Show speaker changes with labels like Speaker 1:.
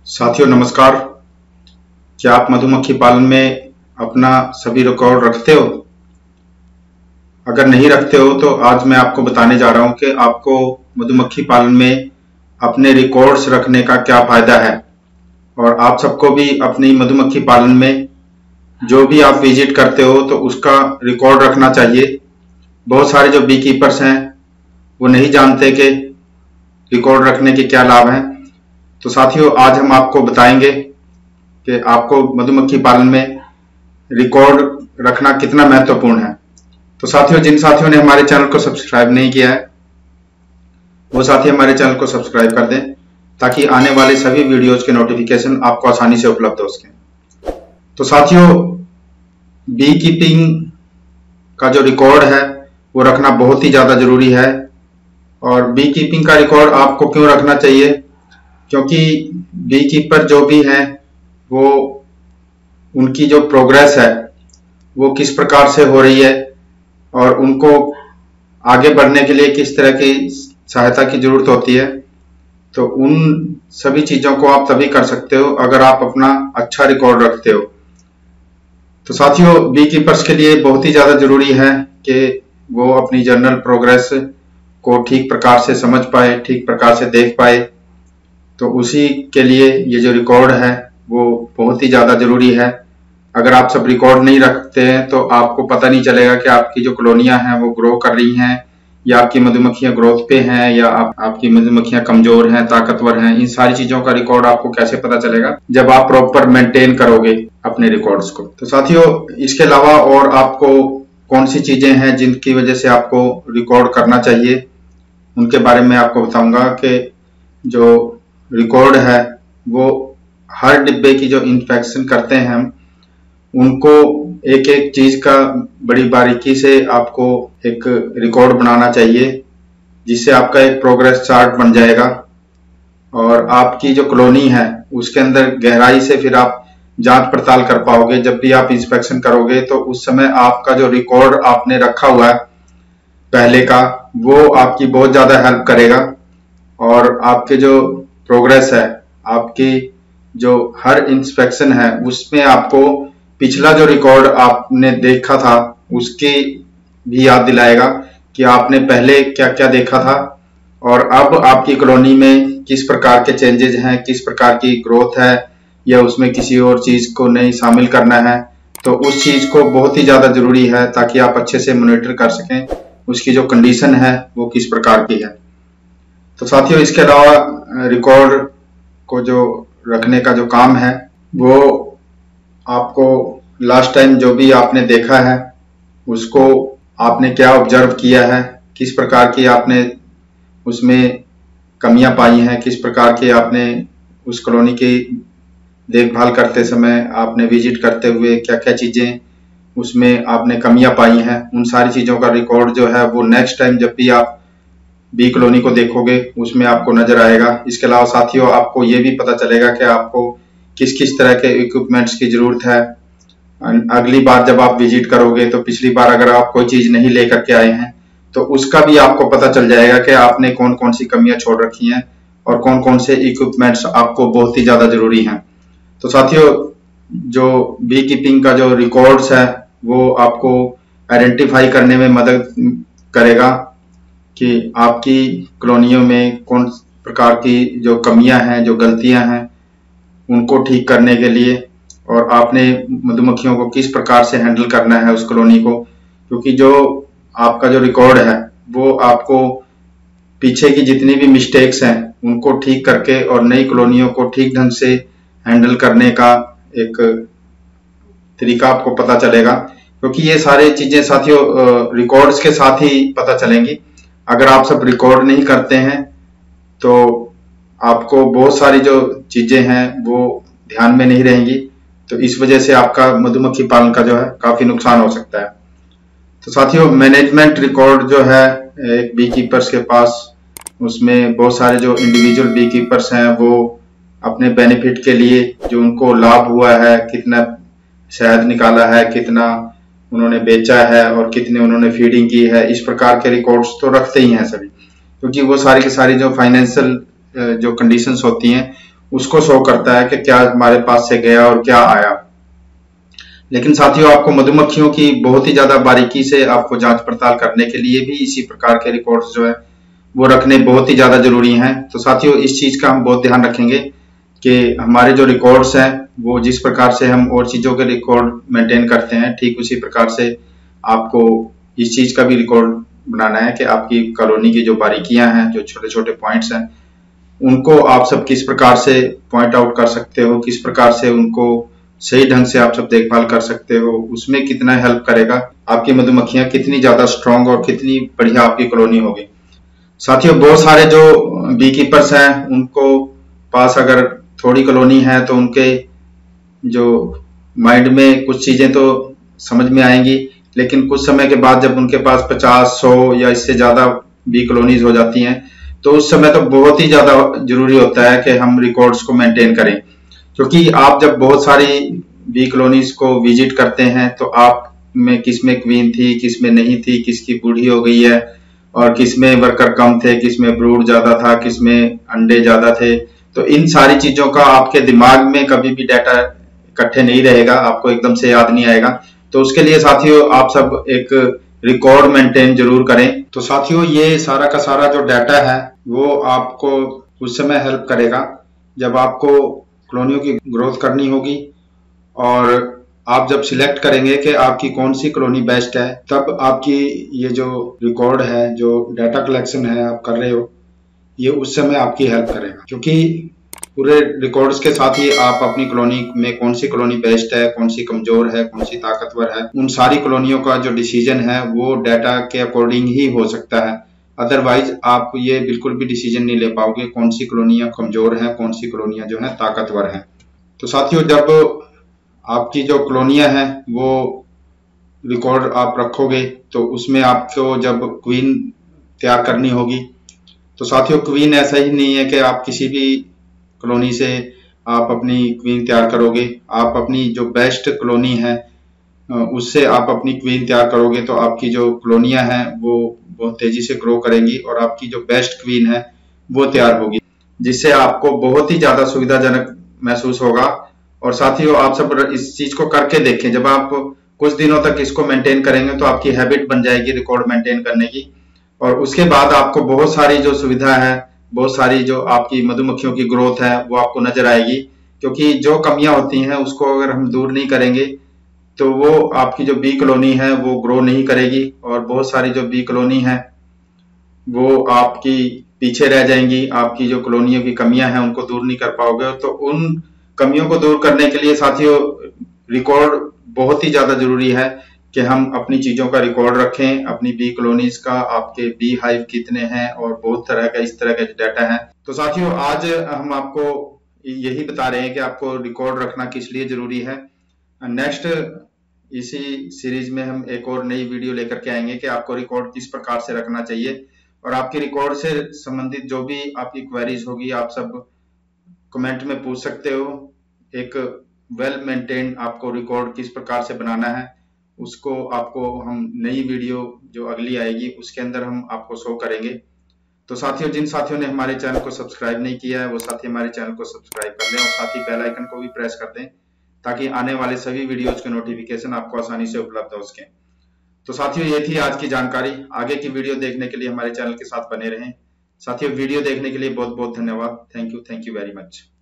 Speaker 1: साथियों नमस्कार। क्या आप मधुमक्खी पालन में अपना सभी रिकॉर्ड रखते हो? अगर नहीं रखते हो तो आज मैं आपको बताने जा रहा हूं कि आपको मधुमक्खी पालन में अपने रिकॉर्ड्स रखने का क्या फायदा है। और आप सबको भी अपनी मधुमक्खी पालन में जो भी आप विजिट करते हो तो उसका रिकॉर्ड रखना चाहिए। बहुत सारे जो बी कीपर्स हैं वो नहीं जानते कि रिकॉर्ड रखने के क्या लाभ हैं। तो साथियों आज हम आपको बताएंगे कि आपको मधुमक्खी पालन में रिकॉर्ड रखना कितना महत्वपूर्ण है। तो साथियों जिन साथियों ने हमारे चैनल को सब्सक्राइब नहीं किया है वो साथी हमारे चैनल को सब्सक्राइब कर दें ताकि आने वाले सभी वीडियोज के नोटिफिकेशन आपको आसानी से उपलब्ध हो सके। तो साथियों बी कीपिंग का जो रिकॉर्ड है वो रखना बहुत ही ज्यादा जरूरी है। और बी कीपिंग का रिकॉर्ड आपको क्यों रखना चाहिए? क्योंकि बी कीपर जो भी हैं वो उनकी जो प्रोग्रेस है वो किस प्रकार से हो रही है और उनको आगे बढ़ने के लिए किस तरह की सहायता की जरूरत होती है, तो उन सभी चीजों को आप तभी कर सकते हो अगर आप अपना अच्छा रिकॉर्ड रखते हो। तो साथियों बी कीपर्स के लिए बहुत ही ज्यादा जरूरी है कि वो अपनी जर्नल प्रोग्रेस को ठीक प्रकार से समझ पाए, ठीक प्रकार से देख पाए। तो उसी के लिए ये जो रिकॉर्ड है वो बहुत ही ज्यादा जरूरी है। अगर आप सब रिकॉर्ड नहीं रखते हैं तो आपको पता नहीं चलेगा कि आपकी जो कॉलोनियां हैं वो ग्रो कर रही हैं या आपकी मधुमक्खियां ग्रोथ पे हैं या आपकी मधुमक्खियां कमजोर हैं, ताकतवर हैं। इन सारी चीजों का रिकॉर्ड आपको कैसे पता चलेगा जब आप प्रॉपर मेंटेन करोगे अपने रिकॉर्ड्स को। तो साथियों इसके अलावा और आपको कौन सी चीजें हैं जिनकी वजह से आपको रिकॉर्ड करना चाहिए उनके बारे में आपको बताऊंगा कि जो रिकॉर्ड है वो हर डिब्बे की जो इंस्पेक्शन करते हैं हम उनको एक एक चीज का बड़ी बारीकी से आपको एक रिकॉर्ड बनाना चाहिए जिससे आपका एक प्रोग्रेस चार्ट बन जाएगा और आपकी जो कॉलोनी है उसके अंदर गहराई से फिर आप जांच पड़ताल कर पाओगे। जब भी आप इंस्पेक्शन करोगे तो उस समय आपका जो रिकॉर्ड आपने रखा हुआ है पहले का वो आपकी बहुत ज्यादा हेल्प करेगा और आपके जो प्रोग्रेस है, आपकी जो हर इंस्पेक्शन है उसमें आपको पिछला जो रिकॉर्ड आपने देखा था उसकी भी याद दिलाएगा कि आपने पहले क्या क्या देखा था और अब आपकी कॉलोनी में किस प्रकार के चेंजेस हैं, किस प्रकार की ग्रोथ है या उसमें किसी और चीज को नहीं शामिल करना है। तो उस चीज को बहुत ही ज्यादा जरूरी है ताकि आप अच्छे से मॉनिटर कर सकें उसकी जो कंडीशन है वो किस प्रकार की है। तो साथियों इसके अलावा रिकॉर्ड को जो रखने का जो काम है वो आपको लास्ट टाइम जो भी आपने देखा है उसको आपने क्या ऑब्जर्व किया है, किस प्रकार की आपने उसमें कमियां पाई हैं, किस प्रकार की आपने उस कॉलोनी की देखभाल करते समय आपने विजिट करते हुए क्या क्या चीजें उसमें आपने कमियां पाई हैं, उन सारी चीजों का रिकॉर्ड जो है वो नेक्स्ट टाइम जब भी आप बी कॉलोनी को देखोगे उसमें आपको नजर आएगा। इसके अलावा साथियों आपको ये भी पता चलेगा कि आपको किस किस तरह के इक्विपमेंट्स की जरूरत है। अगली बार जब आप विजिट करोगे तो पिछली बार अगर आप कोई चीज नहीं लेकर के आए हैं तो उसका भी आपको पता चल जाएगा कि आपने कौन कौन सी कमियां छोड़ रखी हैं और कौन कौन से इक्विपमेंट्स आपको बहुत ही ज्यादा जरूरी हैं। तो साथियों जो बी कीपिंग का जो रिकॉर्ड्स है वो आपको आइडेंटिफाई करने में मदद करेगा कि आपकी कॉलोनियों में कौन प्रकार की जो कमियां हैं, जो गलतियां हैं उनको ठीक करने के लिए और आपने मधुमक्खियों को किस प्रकार से हैंडल करना है उस कॉलोनी को। क्योंकि जो आपका जो रिकॉर्ड है वो आपको पीछे की जितनी भी मिस्टेक्स हैं उनको ठीक करके और नई कॉलोनियों को ठीक ढंग से हैंडल करने का एक तरीका आपको पता चलेगा। क्योंकि ये सारी चीजें साथियों रिकॉर्ड्स के साथ ही पता चलेंगी। अगर आप सब रिकॉर्ड नहीं करते हैं तो आपको बहुत सारी जो चीजें हैं वो ध्यान में नहीं रहेंगी। तो इस वजह से आपका मधुमक्खी पालन का जो है काफी नुकसान हो सकता है। तो साथियों मैनेजमेंट रिकॉर्ड जो है एक बी कीपर्स के पास उसमें बहुत सारे जो इंडिविजुअल बी कीपर्स हैं वो अपने बेनिफिट के लिए जो उनको लाभ हुआ है, कितना शहद निकाला है, कितना उन्होंने बेचा है और कितने उन्होंने फीडिंग की है, इस प्रकार के रिकॉर्ड्स तो रखते ही हैं सभी। क्योंकि वो सारी की सारी जो फाइनेंशियल जो कंडीशंस होती हैं उसको शो करता है कि क्या हमारे पास से गया और क्या आया। लेकिन साथियों, आपको मधुमक्खियों की बहुत ही ज्यादा बारीकी से आपको जांच पड़ताल करने के लिए भी इसी प्रकार के रिकॉर्ड्स जो है वो रखने बहुत ही ज्यादा जरूरी हैं। तो साथियों, इस चीज का हम बहुत ध्यान रखेंगे कि हमारे जो रिकॉर्ड्स हैं वो जिस प्रकार से हम और चीजों के रिकॉर्ड मेंटेन करते हैं, ठीक उसी प्रकार से आपको इस चीज का भी रिकॉर्ड बनाना है कि आपकी कॉलोनी की जो बारीकियां हैं, जो छोटे छोटे पॉइंट्स हैं, उनको आप सब किस प्रकार से पॉइंट आउट कर सकते हो, किस प्रकार से उनको सही ढंग से आप सब देखभाल कर सकते हो, उसमें कितना हेल्प करेगा, आपकी मधुमक्खियां कितनी ज्यादा स्ट्रांग और कितनी बढ़िया आपकी कॉलोनी होगी। साथियों, बहुत सारे जो बी कीपर्स हैं उनको पास अगर थोड़ी कॉलोनी है तो उनके जो माइंड में कुछ चीजें तो समझ में आएंगी, लेकिन कुछ समय के बाद जब उनके पास 50, 100 या इससे ज्यादा बी कॉलोनीज हो जाती हैं तो उस समय तो बहुत ही ज्यादा जरूरी होता है कि हम रिकॉर्ड्स को मेंटेन करें। क्योंकि आप जब बहुत सारी बी कॉलोनीज को विजिट करते हैं तो आप में किस में क्वीन थी, किस में नहीं थी, किसकी बूढ़ी हो गई है और किस में वर्कर कम थे, किस में ब्रूड ज्यादा था, किस में अंडे ज्यादा थे। तो इन सारी चीजों का आपके दिमाग में कभी भी डाटा इकट्ठे नहीं रहेगा, आपको एकदम से याद नहीं आएगा। तो उसके लिए साथियों आप सब एक रिकॉर्ड मेंटेन जरूर करें। तो साथियों, ये सारा का सारा जो डाटा है वो आपको उस समय हेल्प करेगा जब आपको कॉलोनियों की ग्रोथ करनी होगी और आप जब सिलेक्ट करेंगे कि आपकी कौन सी कॉलोनी बेस्ट है, तब आपकी ये जो रिकॉर्ड है, जो डाटा कलेक्शन है आप कर रहे हो, ये उस समय आपकी हेल्प करेगा। क्योंकि पूरे रिकॉर्ड्स के साथ ही आप अपनी कॉलोनी में कौन सी कॉलोनी बेस्ट है, कौन सी कमजोर है, कौन सी ताकतवर है, उन सारी कॉलोनियों का जो डिसीजन है वो डाटा के अकॉर्डिंग ही हो सकता है। अदरवाइज आप ये बिल्कुल भी डिसीजन नहीं ले पाओगे कौन सी कॉलोनियां कमजोर हैं, कौन सी कॉलोनियां जो है ताकतवर हैं। तो साथियों, जब आपकी जो कॉलोनियां हैं वो रिकॉर्ड आप रखोगे तो उसमें आपको जब क्वीन तैयार करनी होगी, तो साथियों क्वीन ऐसा ही नहीं है कि आप किसी भी कॉलोनी से आप अपनी क्वीन तैयार करोगे। आप अपनी जो बेस्ट कॉलोनी है उससे आप अपनी क्वीन तैयार करोगे तो आपकी जो कॉलोनियां हैं वो बहुत तेजी से ग्रो करेंगी और आपकी जो बेस्ट क्वीन है वो तैयार होगी, जिससे आपको बहुत ही ज्यादा सुविधाजनक महसूस होगा। और साथियों, आप सब इस चीज को करके देखें। जब आप कुछ दिनों तक इसको मेंटेन करेंगे तो आपकी हैबिट बन जाएगी रिकॉर्ड मेंटेन करने की, और उसके बाद आपको बहुत सारी जो सुविधा है, बहुत सारी जो आपकी मधुमक्खियों की ग्रोथ है वो आपको नजर आएगी। क्योंकि जो कमियां होती हैं उसको अगर हम दूर नहीं करेंगे तो वो आपकी जो बी कॉलोनी है वो ग्रो नहीं करेगी और बहुत सारी जो बी कॉलोनी है वो आपकी पीछे रह जाएंगी। आपकी जो कॉलोनियों की कमियां हैं उनको दूर नहीं कर पाओगे। तो उन कमियों को दूर करने के लिए साथियों रिकॉर्ड बहुत ही ज्यादा जरूरी है कि हम अपनी चीजों का रिकॉर्ड रखें, अपनी बी कॉलोनीज का, आपके बी हाइव कितने हैं और बहुत तरह का इस तरह का डाटा है। तो साथियों, आज हम आपको यही बता रहे हैं कि आपको रिकॉर्ड रखना किस लिए जरूरी है। नेक्स्ट इसी सीरीज में हम एक और नई वीडियो लेकर के आएंगे कि आपको रिकॉर्ड किस प्रकार से रखना चाहिए, और आपके रिकॉर्ड से संबंधित जो भी आपकी क्वेरीज होगी आप सब कमेंट में पूछ सकते हो। एक वेल मेंटेन आपको रिकॉर्ड किस प्रकार से बनाना है उसको आपको हम नई वीडियो जो अगली आएगी उसके अंदर हम आपको शो करेंगे। तो साथियों, जिन साथियों ने हमारे चैनल को सब्सक्राइब नहीं किया है वो साथी हमारे चैनल को सब्सक्राइब कर लें और साथ ही बेल आइकन को भी प्रेस कर दें ताकि आने वाले सभी वीडियोज के नोटिफिकेशन आपको आसानी से उपलब्ध हो सके। तो साथियों, ये थी आज की जानकारी। आगे की वीडियो देखने के लिए हमारे चैनल के साथ बने रहें। साथियों, वीडियो देखने के लिए बहुत बहुत धन्यवाद। Thank you very much.